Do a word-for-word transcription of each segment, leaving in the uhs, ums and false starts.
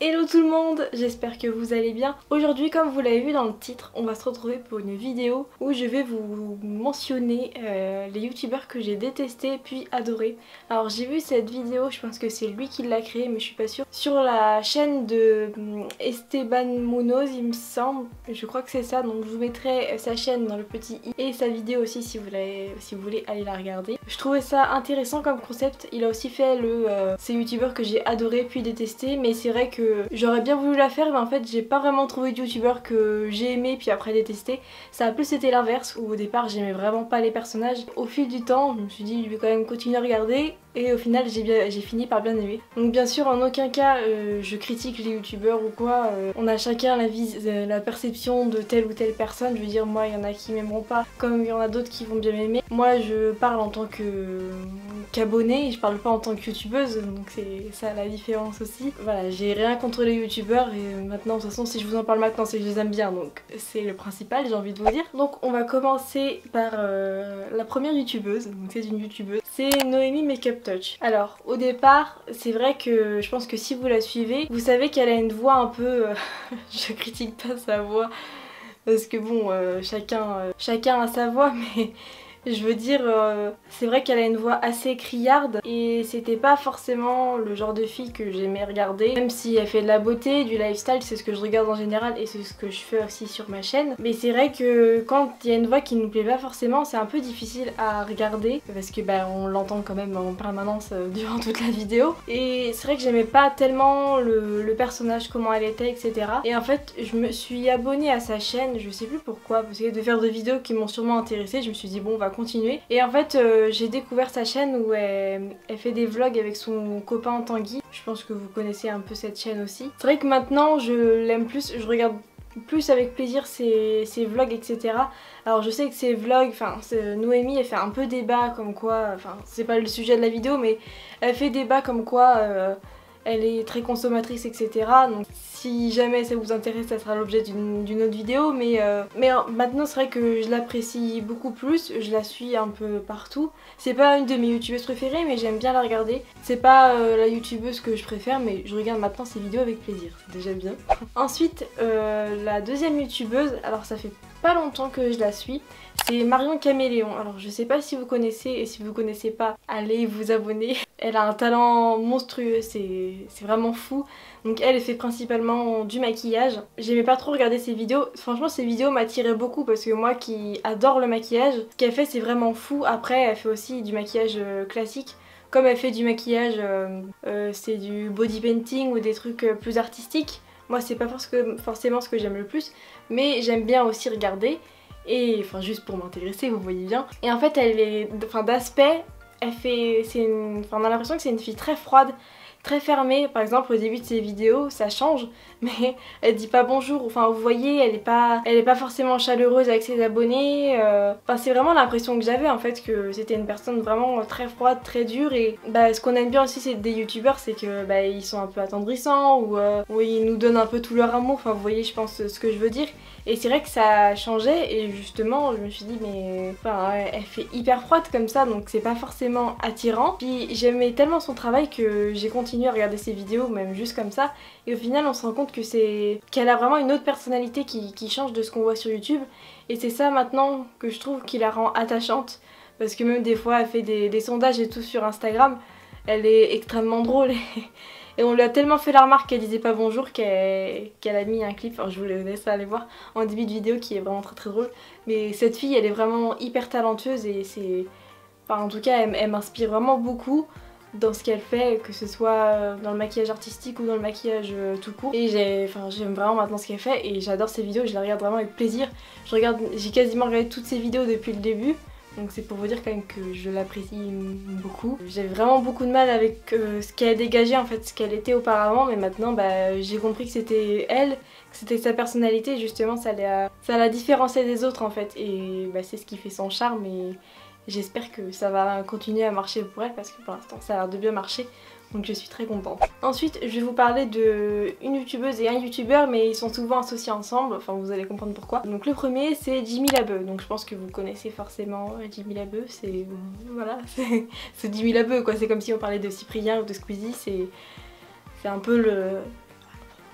Hello tout le monde, j'espère que vous allez bien. Aujourd'hui, comme vous l'avez vu dans le titre, on va se retrouver pour une vidéo où je vais vous mentionner euh, les youtubeurs que j'ai détestés puis adorés. Alors j'ai vu cette vidéo, je pense que c'est lui qui l'a créée mais je suis pas sûre, sur la chaîne de Esteban Munoz il me semble, je crois que c'est ça, donc je vous mettrai sa chaîne dans le petit i et sa vidéo aussi si vous, si vous voulez aller la regarder. Je trouvais ça intéressant comme concept, il a aussi fait le euh, ces youtubeurs que j'ai adoré puis détesté, mais c'est vrai que j'aurais bien voulu la faire mais en fait j'ai pas vraiment trouvé de youtubeur que j'ai aimé puis après détesté. Ça a plus été l'inverse où au départ j'aimais vraiment pas les personnages. Au fil du temps je me suis dit je vais quand même continuer à regarder et au final j'ai fini par bien aimer. Donc bien sûr en aucun cas euh, je critique les youtubeurs ou quoi, euh, on a chacun la, vis euh, la perception de telle ou telle personne. Je veux dire moi il y en a qui m'aimeront pas comme il y en a d'autres qui vont bien m'aimer. Moi je parle en tant que qu'abonnée, je parle pas en tant que youtubeuse, donc c'est ça la différence aussi. Voilà, j'ai rien contre les youtubeurs et maintenant de toute façon si je vous en parle maintenant c'est que je les aime bien, donc c'est le principal, j'ai envie de vous dire. Donc on va commencer par euh, la première youtubeuse, donc c'est une youtubeuse, c'est Noémie Makeup Touch. Alors au départ c'est vrai que je pense que si vous la suivez, vous savez qu'elle a une voix un peu... Euh, je critique pas sa voix parce que bon euh, chacun, euh, chacun a sa voix mais... Je veux dire, euh, c'est vrai qu'elle a une voix assez criarde et c'était pas forcément le genre de fille que j'aimais regarder. Même si elle fait de la beauté, du lifestyle, c'est ce que je regarde en général et c'est ce que je fais aussi sur ma chaîne. Mais c'est vrai que quand il y a une voix qui nous plaît pas forcément, c'est un peu difficile à regarder parce que bah, on l'entend quand même en permanence euh, durant toute la vidéo. Et c'est vrai que j'aimais pas tellement le, le personnage, comment elle était, et cetera. Et en fait, je me suis abonnée à sa chaîne, je sais plus pourquoi, parce que de faire des vidéos qui m'ont sûrement intéressée, je me suis dit bon, on va continuer. Et en fait euh, j'ai découvert sa chaîne où elle, elle fait des vlogs avec son copain Tanguy. Je pense que vous connaissez un peu cette chaîne aussi. C'est vrai que maintenant je l'aime plus, je regarde plus avec plaisir ses, ses vlogs, et cetera. Alors je sais que ses vlogs, enfin Noémie elle fait un peu débat comme quoi, enfin c'est pas le sujet de la vidéo mais elle fait débat comme quoi euh, elle est très consommatrice, et cetera. Donc si jamais ça vous intéresse, ça sera l'objet d'une autre vidéo. Mais, euh, mais maintenant c'est vrai que je l'apprécie beaucoup plus, je la suis un peu partout. C'est pas une de mes youtubeuses préférées mais j'aime bien la regarder. C'est pas euh, la youtubeuse que je préfère mais je regarde maintenant ses vidéos avec plaisir, c'est déjà bien. Ensuite euh, la deuxième youtubeuse, alors ça fait pas longtemps que je la suis, c'est Marion Caméléon. Alors je sais pas si vous connaissez et si vous connaissez pas, allez vous abonner. Elle a un talent monstrueux, c'est vraiment fou. Donc elle, elle fait principalement du maquillage. J'aimais pas trop regarder ses vidéos. Franchement ces vidéos m'attiraient beaucoup parce que moi qui adore le maquillage, ce qu'elle fait c'est vraiment fou. Après elle fait aussi du maquillage euh, classique. Comme elle fait du maquillage, euh, euh, c'est du body painting ou des trucs euh, plus artistiques. Moi c'est pas forcément ce que j'aime le plus, mais j'aime bien aussi regarder. Et enfin juste pour m'intéresser, vous voyez bien. Et en fait elle est, enfin d'aspect, elle fait, c'est une, enfin on a l'impression que c'est une fille très froide, très fermée. Par exemple au début de ses vidéos ça change mais elle dit pas bonjour, enfin vous voyez elle est pas, elle est pas forcément chaleureuse avec ses abonnés. euh... Enfin c'est vraiment l'impression que j'avais en fait, que c'était une personne vraiment très froide, très dure. Et bah ce qu'on aime bien aussi c'est des youtubeurs, c'est que bah ils sont un peu attendrissants ou euh, où ils nous donnent un peu tout leur amour, enfin vous voyez je pense ce que je veux dire. Et c'est vrai que ça a changé et justement je me suis dit mais enfin elle fait hyper froide comme ça donc c'est pas forcément attirant. Puis j'aimais tellement son travail que j'ai continué à regarder ses vidéos même juste comme ça et au final on se rend compte que c'est qu'elle a vraiment une autre personnalité qui, qui change de ce qu'on voit sur YouTube et c'est ça maintenant que je trouve qui la rend attachante parce que même des fois elle fait des, des sondages et tout sur Instagram, elle est extrêmement drôle et Et on lui a tellement fait la remarque qu'elle disait pas bonjour qu'elle qu'elle a mis un clip, enfin je vous laisse aller voir en début de vidéo qui est vraiment très très drôle. Mais cette fille elle est vraiment hyper talentueuse et c'est... Enfin en tout cas elle, elle m'inspire vraiment beaucoup dans ce qu'elle fait, que ce soit dans le maquillage artistique ou dans le maquillage tout court. Et j'ai, enfin, j'aime vraiment maintenant ce qu'elle fait et j'adore ses vidéos, je la regarde vraiment avec plaisir. Je regarde, j'ai quasiment regardé toutes ses vidéos depuis le début. Donc c'est pour vous dire quand même que je l'apprécie beaucoup. J'ai vraiment beaucoup de mal avec euh, ce qu'elle a dégagé en fait, ce qu'elle était auparavant, mais maintenant bah, j'ai compris que c'était elle, que c'était sa personnalité, justement ça la, ça la différenciait des autres en fait. Et bah, c'est ce qui fait son charme et j'espère que ça va continuer à marcher pour elle parce que pour l'instant ça a l'air de bien marcher. Donc je suis très contente. Ensuite je vais vous parler de une youtubeuse et un youtubeur mais ils sont souvent associés ensemble, enfin vous allez comprendre pourquoi. Donc le premier c'est Jimmy Labeu, donc je pense que vous connaissez forcément Jimmy Labeu, c'est... voilà, c'est Jimmy Labeu quoi, c'est comme si on parlait de Cyprien ou de Squeezie, c'est un peu le...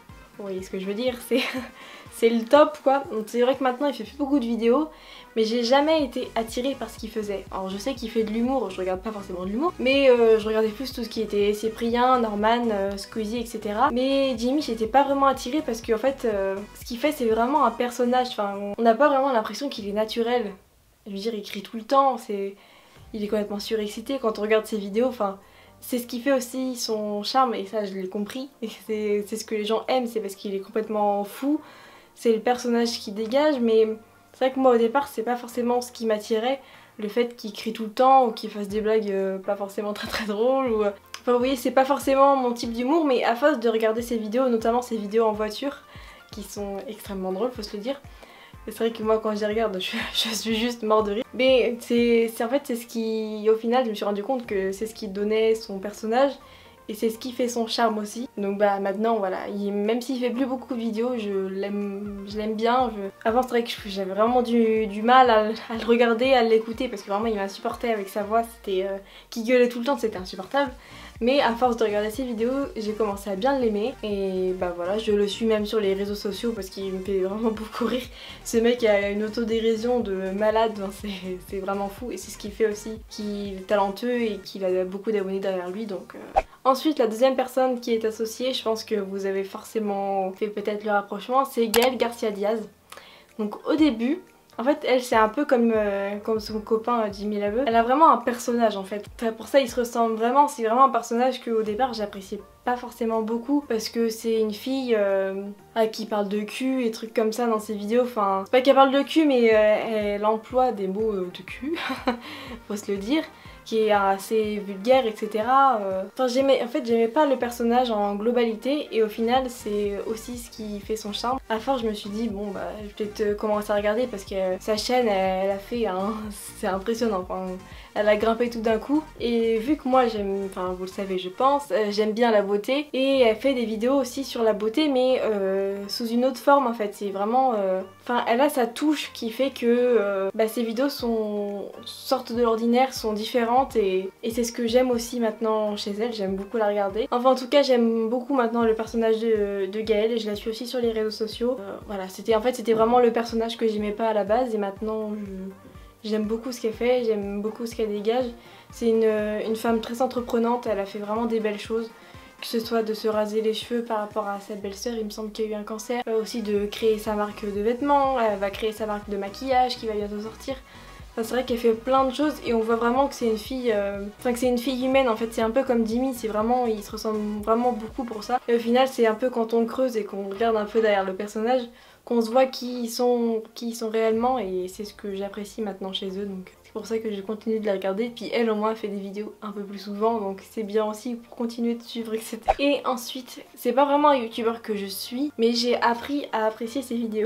vous voyez ce que je veux dire, c'est c'est le top quoi. Donc c'est vrai que maintenant il fait plus beaucoup de vidéos, mais j'ai jamais été attirée par ce qu'il faisait. Alors je sais qu'il fait de l'humour, je regarde pas forcément de l'humour, mais euh, je regardais plus tout ce qui était Cyprien, Norman, euh, Squeezie, et cetera. Mais Jimmy, j'étais pas vraiment attirée parce qu'en fait, euh, ce qu'il fait c'est vraiment un personnage, enfin on n'a pas vraiment l'impression qu'il est naturel. Je veux dire, il crie tout le temps, c'est... il est complètement surexcité quand on regarde ses vidéos, enfin... C'est ce qui fait aussi son charme, et ça je l'ai compris, et c'est ce que les gens aiment, c'est parce qu'il est complètement fou, c'est le personnage qui dégage, mais c'est vrai que moi au départ c'est pas forcément ce qui m'attirait, le fait qu'il crie tout le temps ou qu'il fasse des blagues euh, pas forcément très très drôles, ou... Enfin vous voyez, c'est pas forcément mon type d'humour, mais à force de regarder ses vidéos, notamment ses vidéos en voiture, qui sont extrêmement drôles, faut se le dire. C'est vrai que moi quand je les regarde je, je suis juste mort de rire. Mais c'est en fait c'est ce qui, au final je me suis rendu compte que c'est ce qui donnait son personnage et c'est ce qui fait son charme aussi. Donc bah maintenant voilà, il, même s'il fait plus beaucoup de vidéos, je l'aime je l'aime bien. Je... Avant c'est vrai que j'avais vraiment du, du mal à, à le regarder, à l'écouter parce que vraiment il m'insupportait avec sa voix, c'était euh, qui gueulait tout le temps, c'était insupportable. Mais à force de regarder ses vidéos, j'ai commencé à bien l'aimer et bah voilà, je le suis même sur les réseaux sociaux parce qu'il me fait vraiment beaucoup rire. Ce mec a une autodérision de malade, hein, c'est vraiment fou et c'est ce qui fait aussi qu'il est talentueux et qu'il a beaucoup d'abonnés derrière lui donc... Euh... Ensuite, la deuxième personne qui est associée, je pense que vous avez forcément fait peut-être le rapprochement, c'est Gaël Garcia Diaz. Donc au début... En fait, elle, c'est un peu comme, euh, comme son copain euh, Jimmy Laveu. Elle a vraiment un personnage en fait. Pour ça, ils se ressemblent vraiment. C'est vraiment un personnage qu'au départ, j'appréciais pas forcément beaucoup parce que c'est une fille euh, ah, qui parle de cul et trucs comme ça dans ses vidéos. Enfin, c'est pas qu'elle parle de cul, mais euh, elle emploie des mots euh, de cul, faut se le dire, qui est assez vulgaire, et cetera. Euh... Enfin, j'aimais, en fait, j'aimais pas le personnage en globalité et au final, c'est aussi ce qui fait son charme. À force, je me suis dit, bon, bah, je vais peut-être commencer à regarder parce que sa chaîne, elle, elle a fait un... c'est impressionnant. Enfin, elle a grimpé tout d'un coup et vu que moi j'aime, enfin vous le savez je pense, euh, j'aime bien la beauté et elle fait des vidéos aussi sur la beauté mais euh, sous une autre forme en fait, c'est vraiment, enfin euh... elle a sa touche qui fait que euh, bah, ses vidéos sont sortent de l'ordinaire, sont différentes et, et c'est ce que j'aime aussi maintenant chez elle, j'aime beaucoup la regarder. Enfin en tout cas j'aime beaucoup maintenant le personnage de, de Gaël et je la suis aussi sur les réseaux sociaux. Euh, voilà, c'était en fait c'était vraiment le personnage que j'aimais pas à la base et maintenant je... J'aime beaucoup ce qu'elle fait, j'aime beaucoup ce qu'elle dégage. C'est une, une femme très entreprenante, elle a fait vraiment des belles choses. Que ce soit de se raser les cheveux par rapport à sa belle-sœur, il me semble qu'il y a eu un cancer. Euh, aussi de créer sa marque de vêtements, elle va créer sa marque de maquillage qui va bientôt sortir. Enfin, c'est vrai qu'elle fait plein de choses et on voit vraiment que c'est une fille, euh... enfin que c'est une fille humaine en fait, c'est un peu comme Jimmy, c'est vraiment, ils se ressemblent vraiment beaucoup pour ça. Et au final c'est un peu quand on creuse et qu'on regarde un peu derrière le personnage, qu'on se voit qui ils sont, qui ils sont réellement et c'est ce que j'apprécie maintenant chez eux donc c'est pour ça que je continue de la regarder. Puis elle au moins fait des vidéos un peu plus souvent donc c'est bien aussi pour continuer de suivre et cetera. Et ensuite, c'est pas vraiment un youtubeur que je suis mais j'ai appris à apprécier ses vidéos.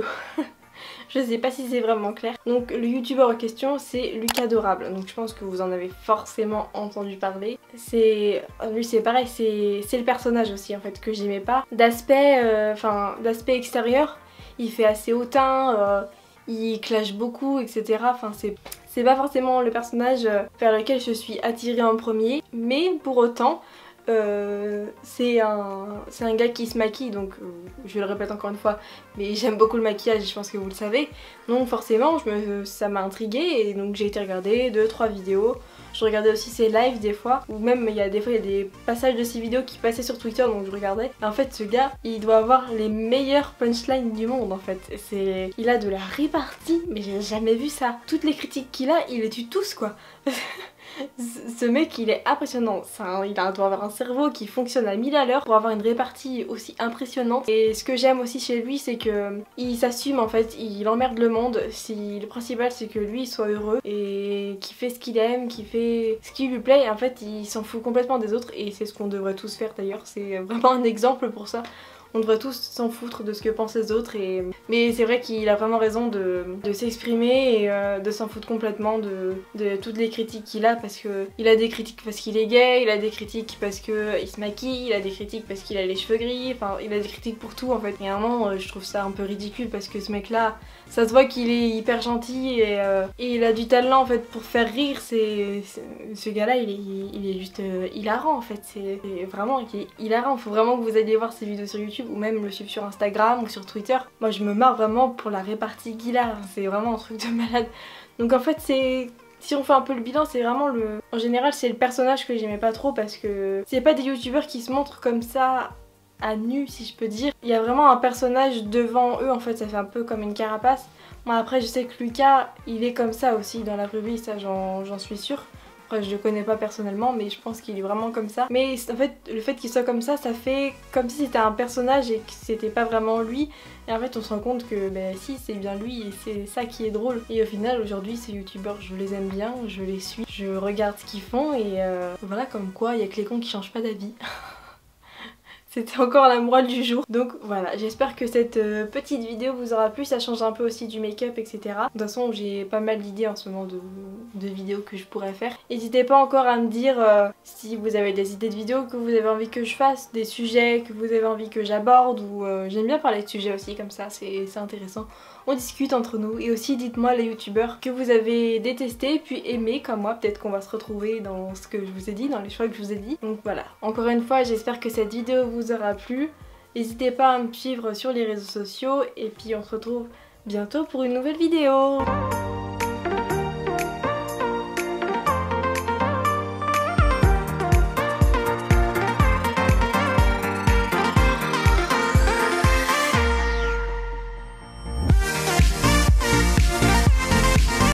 Je sais pas si c'est vraiment clair. Donc le youtubeur en question c'est Lucas Adorable. Donc je pense que vous en avez forcément entendu parler. C'est... Lui c'est pareil, c'est le personnage aussi en fait que j'aimais pas. D'aspect, enfin euh, d'aspect extérieur, il fait assez hautain, euh, il clash beaucoup, et cetera. Enfin c'est... C'est pas forcément le personnage vers lequel je suis attirée en premier. Mais pour autant... Euh, c'est un, c'est un gars qui se maquille donc euh, je le répète encore une fois mais j'aime beaucoup le maquillage, je pense que vous le savez donc forcément je me, ça m'a intriguée et donc j'ai été regarder deux trois vidéos. Je regardais aussi ses lives des fois ou même il y a des fois il y a des passages de ses vidéos qui passaient sur Twitter donc je regardais. Et en fait ce gars il doit avoir les meilleures punchlines du monde en fait, c'est... il a de la répartie mais j'ai jamais vu ça. Toutes les critiques qu'il a il les tue tous quoi. Ce mec il est impressionnant, un, il a, doit avoir un cerveau qui fonctionne à mille à l'heure pour avoir une répartie aussi impressionnante. Et ce que j'aime aussi chez lui c'est que il s'assume en fait, il emmerde le monde. Si, le principal c'est que lui il soit heureux et qu'il fait ce qu'il aime, qu'il fait ce qui lui plaît. En fait il s'en fout complètement des autres et c'est ce qu'on devrait tous faire d'ailleurs, c'est vraiment un exemple pour ça. On devrait tous s'en foutre de ce que pensent les autres et... Mais c'est vrai qu'il a vraiment raison de, de s'exprimer et euh, de s'en foutre complètement de, de toutes les critiques qu'il a parce que il a des critiques parce qu'il est gay, il a des critiques parce qu'il se maquille, il a des critiques parce qu'il a les cheveux gris, enfin il a des critiques pour tout en fait. Et à un moment euh, je trouve ça un peu ridicule parce que ce mec là, ça se voit qu'il est hyper gentil et, euh, et il a du talent en fait pour faire rire. C'est ce gars là il est, il est juste euh, hilarant en fait, c'est vraiment il est hilarant. Faut vraiment que vous alliez voir ses vidéos sur YouTube. suivre ou même le suivre sur Instagram ou sur Twitter. Moi je me marre vraiment pour la répartie qu'il a, c'est vraiment un truc de malade. Donc en fait c'est... Si on fait un peu le bilan, c'est vraiment le... En général c'est le personnage que j'aimais pas trop parce que c'est pas des youtubeurs qui se montrent comme ça à nu si je peux dire. Il y a vraiment un personnage devant eux en fait, ça fait un peu comme une carapace. Moi après je sais que Lucas il est comme ça aussi dans la vraie vie, ça j'en suis sûre. Après je le connais pas personnellement mais je pense qu'il est vraiment comme ça. Mais en fait le fait qu'il soit comme ça, ça fait comme si c'était un personnage et que c'était pas vraiment lui. Et en fait on se rend compte que ben si c'est bien lui et c'est ça qui est drôle. Et au final aujourd'hui ces youtubeurs je les aime bien, je les suis, je regarde ce qu'ils font et euh, voilà comme quoi il y a que les cons qui changent pas d'avis. C'était encore la morale du jour. Donc voilà, j'espère que cette euh, petite vidéo vous aura plu. Ça change un peu aussi du make-up, et cetera. De toute façon, j'ai pas mal d'idées en ce moment de, de vidéos que je pourrais faire. N'hésitez pas encore à me dire euh, si vous avez des idées de vidéos que vous avez envie que je fasse, des sujets que vous avez envie que j'aborde ou euh, j'aime bien parler de sujets aussi comme ça, c'est intéressant. On discute entre nous et aussi dites-moi les youtubeurs que vous avez détestés puis aimés comme moi. Peut-être qu'on va se retrouver dans ce que je vous ai dit, dans les choix que je vous ai dit. Donc voilà, encore une fois j'espère que cette vidéo vous aura plu. N'hésitez pas à me suivre sur les réseaux sociaux et puis on se retrouve bientôt pour une nouvelle vidéo.